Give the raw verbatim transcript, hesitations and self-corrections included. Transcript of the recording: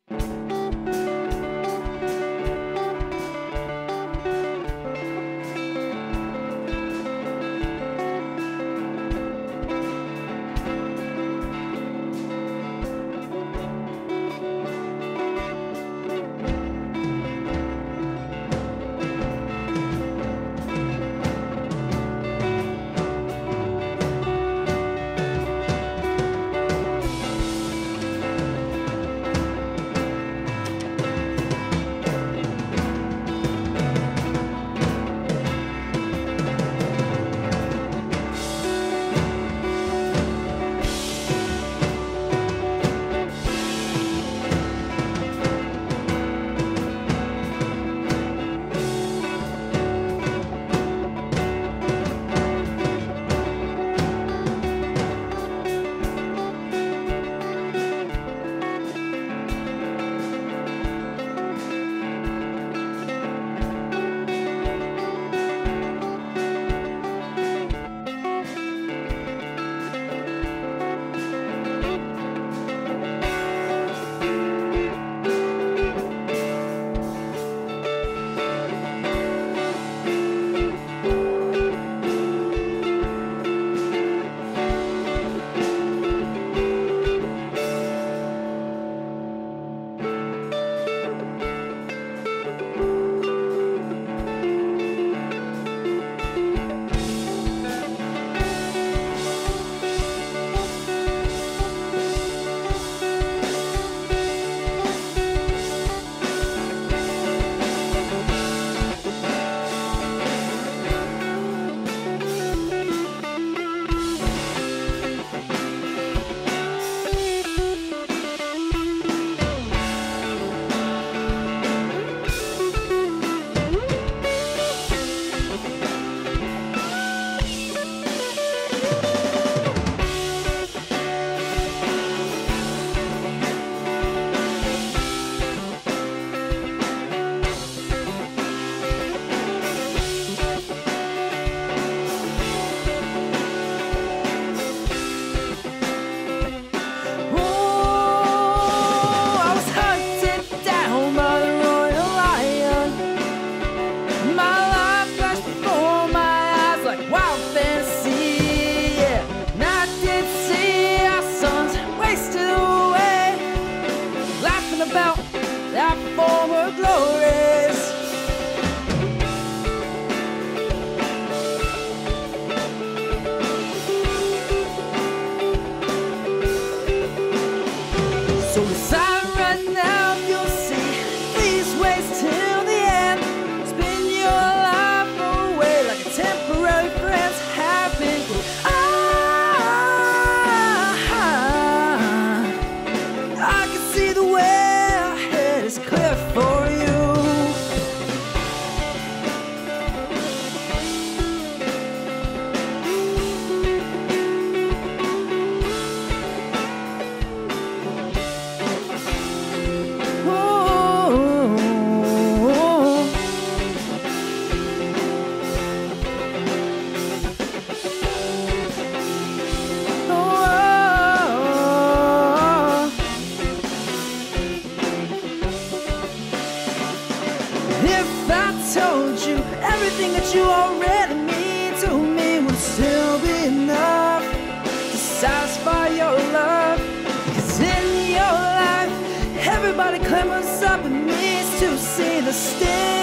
About that former glories. So decide right now if you'll see these ways till the end. Spin your life away like a temporary friends have been. Ah, I can see the way is clear for you. If I told you everything that you already mean to me would still be enough to satisfy your love. 'Cause in your life everybody clamors up and needs to see the sting.